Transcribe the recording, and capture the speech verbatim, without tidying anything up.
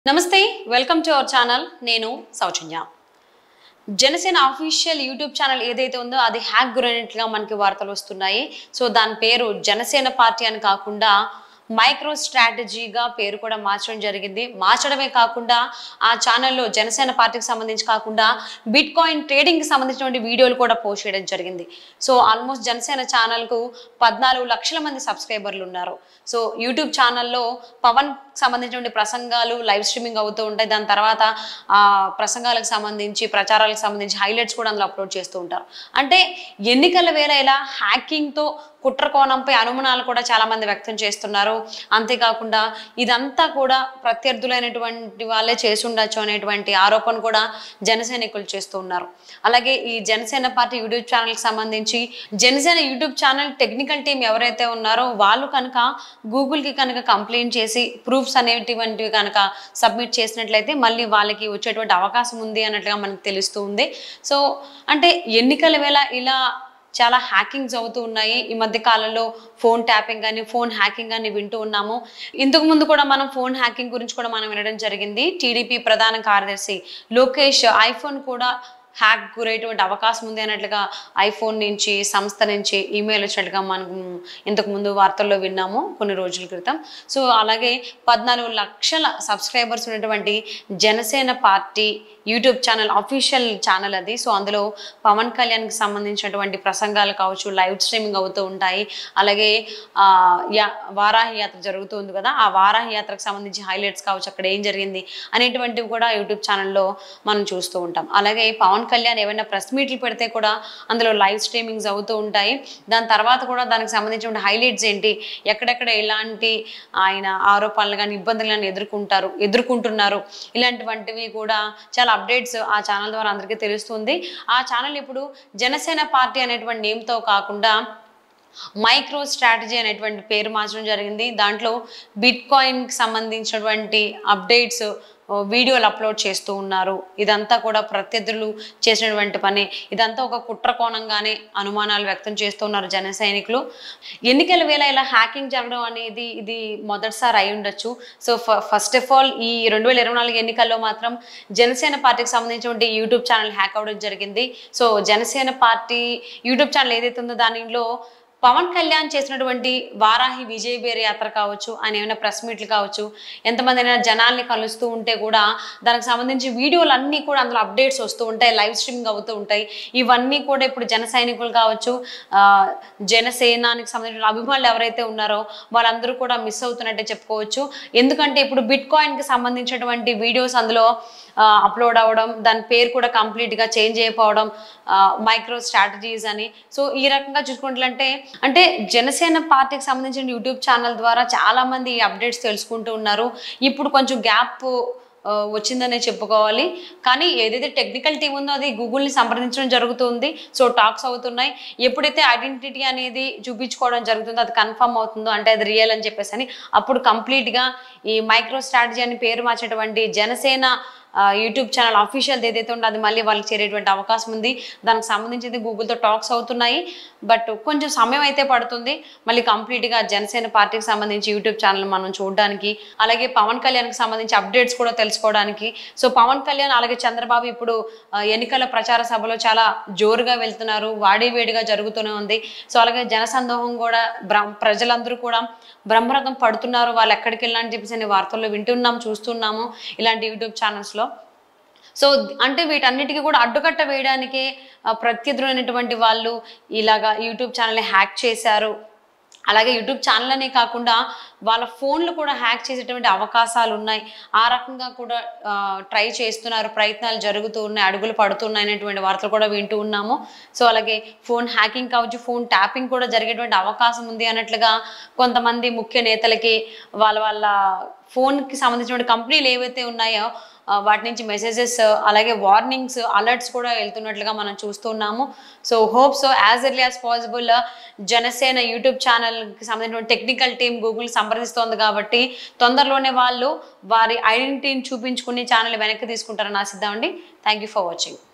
నమస్తే welcome to our channel నేను Soujanya Janasena official YouTube channel ఏదైతే ఉందో అది హ్యాక్ గురైనట్లుగా మనకి వార్తలు వస్తున్నాయి సో దాని పేరు జనసేన పార్టీ అని కాకుండా మైక్రో స్ట్రాటజీగా పేరు కూడా మార్చడం జరిగింది మార్చడమే కాకుండా ఆ ఛానల్లో జనసేన పార్టీకి సంబంధించి కాకుండా బిట్ కాయిన్ ట్రేడింగ్కి సంబంధించినటువంటి వీడియోలు కూడా పోస్ట్ చేయడం జరిగింది సో ఆల్మోస్ట్ జనసేన ఛానల్కు పద్నాలుగు లక్షల మంది సబ్స్క్రైబర్లు ఉన్నారు సో యూట్యూబ్ ఛానల్లో పవన్ సంబంధించినటువంటి ప్రసంగాలు లైవ్ స్ట్రీమింగ్ అవుతూ ఉంటాయి దాని తర్వాత ఆ ప్రసంగాలకు సంబంధించి ప్రచారాలకు సంబంధించి హైలైట్స్ కూడా అందులో అప్లోడ్ చేస్తూ ఉంటారు అంటే ఎన్నికల వేళ ఇలా హ్యాకింగ్తో కుట్ర కోణంపై అనుమానాలు కూడా చాలా మంది వ్యక్తం చేస్తున్నారు అంతేకాకుండా ఇదంతా కూడా ప్రత్యర్థులైనటువంటి వాళ్ళే చేసి ఉండొచ్చు అనేటువంటి ఆరోపణ కూడా జనసైనికులు చేస్తూ ఉన్నారు అలాగే ఈ జనసేన పార్టీ యూట్యూబ్ ఛానల్కి సంబంధించి Janasena YouTube channel technical team ఎవరైతే ఉన్నారో వాళ్ళు కనుక గూగుల్కి కనుక కంప్లైంట్ చేసి ప్రూఫ్స్ అనేటువంటివి కనుక సబ్మిట్ చేసినట్లయితే మళ్ళీ వాళ్ళకి వచ్చేటువంటి అవకాశం ఉంది అన్నట్లుగా మనకు తెలుస్తూ ఉంది సో అంటే ఎన్నికల వేళ ఇలా చాలా హ్యాకింగ్స్ అవుతూ ఉన్నాయి ఈ మధ్య కాలంలో ఫోన్ ట్యాపింగ్ కానీ ఫోన్ హ్యాకింగ్ అని వింటూ ఉన్నాము ఇంతకు ముందు కూడా మనం ఫోన్ హ్యాకింగ్ గురించి కూడా మనం వినడం జరిగింది టీడీపీ ప్రధాన కార్యదర్శి లోకేష్ ఐఫోన్ కూడా హ్యాక్ గురయ్యేటువంటి అవకాశం ఉంది అన్నట్లుగా ఐఫోన్ నుంచి సంస్థ నుంచి ఈమెయిల్ వచ్చినట్లుగా మనం ఇంతకు ముందు వార్తల్లో విన్నాము కొన్ని రోజుల క్రితం సో అలాగే పద్నాలుగు లక్షల సబ్స్క్రైబర్స్ ఉన్నటువంటి Janasena party YouTube channel official channel అది సో అందులో పవన్ కళ్యాణ్కి సంబంధించినటువంటి ప్రసంగాలు కావచ్చు లైవ్ స్ట్రీమింగ్ అవుతూ ఉంటాయి అలాగే యా వారాహి యాత్ర జరుగుతుంది కదా ఆ వారాహి యాత్రకు సంబంధించి హైలైట్స్ కావచ్చు అక్కడ ఏం జరిగింది అనేటువంటివి కూడా యూట్యూబ్ ఛానల్లో మనం చూస్తూ ఉంటాం అలాగే పవన్ కళ్యాణ్ ఏమైనా ప్రెస్ మీట్లు పెడితే కూడా అందులో లైవ్ స్ట్రీమింగ్స్ అవుతూ ఉంటాయి దాని తర్వాత కూడా దానికి సంబంధించిన హైలైట్స్ ఏంటి ఎక్కడెక్కడ ఎలాంటి ఆయన ఆరోపణలు కానీ ఇబ్బందులు కానీ ఎదుర్కొంటారు ఎదుర్కొంటున్నారు ఇలాంటివంటివి కూడా చాలా అప్డేట్స్ ఆ ఛానల్ ద్వారా అందరికీ తెలుస్తుంది ఆ ఛానల్ ఇప్పుడు జనసేన పార్టీ అనేటువంటి నేమ్తో కాకుండా మైక్రో స్ట్రాటజీ అనేటువంటి పేరు మార్చడం జరిగింది దాంట్లో బిట్ కాయిన్కి సంబంధించినటువంటి అప్డేట్స్ వీడియోలు అప్లోడ్ చేస్తూ ఉన్నారు ఇదంతా కూడా ప్రత్యర్థులు చేసినటువంటి పని ఇదంతా ఒక కుట్ర కోణంగానే అనుమానాలు వ్యక్తం చేస్తూ ఉన్నారు జన సైనికులు ఎన్నికల వేళ ఇలా హ్యాకింగ్ జరగడం అనేది ఇది మొదటిసారి అయి ఉండొచ్చు సో ఫస్ట్ ఆఫ్ ఆల్ ఈ రెండు వేల ఇరవై నాలుగు ఎన్నికల్లో మాత్రం జనసేన పార్టీకి సంబంధించినటువంటి యూట్యూబ్ ఛానల్ హ్యాక్ అవ్వడం జరిగింది so Janasena party YouTube channel ఏదైతే ఉందో దానిలో పవన్ కళ్యాణ్ చేసినటువంటి వారాహి విజయ్ బేర్ యాత్ర కావచ్చు ఆయన ఏమైనా ప్రెస్ మీట్లు కావచ్చు ఎంతమంది అయినా జనాల్ని కలుస్తూ ఉంటే కూడా దానికి సంబంధించి వీడియోలు అన్నీ కూడా అందులో అప్డేట్స్ వస్తూ ఉంటాయి లైవ్ స్ట్రీమింగ్ అవుతూ ఉంటాయి ఇవన్నీ కూడా ఇప్పుడు జన సైనికులు కావచ్చు జనసేనానికి సంబంధించిన అభిమానులు ఎవరైతే ఉన్నారో వాళ్ళందరూ కూడా మిస్ అవుతున్నట్టే చెప్పుకోవచ్చు ఎందుకంటే ఇప్పుడు బిట్ కాయిన్కి సంబంధించినటువంటి వీడియోస్ అందులో అప్లోడ్ అవ్వడం దాని పేరు కూడా కంప్లీట్గా చేంజ్ అయిపోవడం మైక్రో స్ట్రాటజీస్ అని సో ఈ రకంగా చూసుకుంటే అంటే జనసేన పార్టీకి సంబంధించిన యూట్యూబ్ ఛానల్ ద్వారా చాలా మంది ఈ అప్డేట్స్ తెలుసుకుంటూ ఉన్నారు ఇప్పుడు కొంచెం గ్యాప్ వచ్చిందనే చెప్పుకోవాలి కానీ ఏదైతే టెక్నికల్ టీం ఉందో అది గూగుల్ని సంప్రదించడం జరుగుతుంది సో టాక్స్ అవుతున్నాయి ఎప్పుడైతే ఐడెంటిటీ అనేది చూపించుకోవడం జరుగుతుందో అది కన్ఫర్మ్ అవుతుందో అంటే అది రియల్ అని చెప్పేసి అని అప్పుడు కంప్లీట్గా ఈ మైక్రో స్ట్రాటజీ అని పేరు మార్చేటువంటి జనసేన యూట్యూబ్ ఛానల్ అఫీషియల్ ఏదైతే ఉందో అది మళ్ళీ వాళ్ళకి చేరేటువంటి అవకాశం ఉంది దానికి సంబంధించి గూగుల్తో టాక్స్ అవుతున్నాయి బట్ కొంచెం సమయం అయితే పడుతుంది మళ్ళీ కంప్లీట్గా జనసేన పార్టీకి సంబంధించి యూట్యూబ్ ఛానల్ మనం చూడడానికి అలాగే పవన్ కళ్యాణ్కి సంబంధించి అప్డేట్స్ కూడా తెలుసుకోవడానికి సో పవన్ కళ్యాణ్ అలాగే చంద్రబాబు ఇప్పుడు ఎన్నికల ప్రచార సభలో చాలా జోరుగా వెళ్తున్నారు వాడివేడిగా జరుగుతూనే ఉంది సో అలాగే జనసందోహం కూడా ప్రజలందరూ కూడా బ్రహ్మరథం పడుతున్నారు వాళ్ళు ఎక్కడికి వెళ్ళాలని చెప్పేసి వార్తల్లో వింటున్నాము చూస్తున్నాము ఇలాంటి యూట్యూబ్ ఛానల్స్లో సో అంటే వీటన్నిటికీ కూడా అడ్డుకట్ట వేయడానికే ప్రత్యర్థులైనటువంటి వాళ్ళు ఇలాగా యూట్యూబ్ ఛానల్ని హ్యాక్ చేశారు అలాగే యూట్యూబ్ ఛానల్ అనే కాకుండా వాళ్ళ ఫోన్లు కూడా హ్యాక్ చేసేటువంటి అవకాశాలు ఉన్నాయి ఆ రకంగా కూడా ట్రై చేస్తున్నారు ప్రయత్నాలు జరుగుతూ ఉన్నాయి అడుగులు పడుతున్నాయి అనేటువంటి వార్తలు కూడా వింటూ ఉన్నాము సో అలాగే ఫోన్ హ్యాకింగ్ కావచ్చు ఫోన్ ట్యాపింగ్ కూడా జరిగేటువంటి అవకాశం ఉంది అన్నట్లుగా కొంతమంది ముఖ్య నేతలకి వాళ్ళ వాళ్ళ ఫోన్కి సంబంధించినటువంటి కంపెనీలు ఏవైతే ఉన్నాయో వాటి నుంచి మెసేజెస్ అలాగే వార్నింగ్స్ అలర్ట్స్ కూడా వెళ్తున్నట్లుగా మనం చూస్తున్నాము so hope so as early as possible Janasena YouTube ఛానల్కి సంబంధించిన టెక్నికల్ టీం గూగుల్ సంప్రదిస్తోంది కాబట్టి తొందరలోనే వాళ్ళు వారి ఐడెంటిటీని చూపించుకుని ఛానల్ వెనక్కి తీసుకుంటారని ఆశిద్దామండి థ్యాంక్ యూ ఫర్ వాచింగ్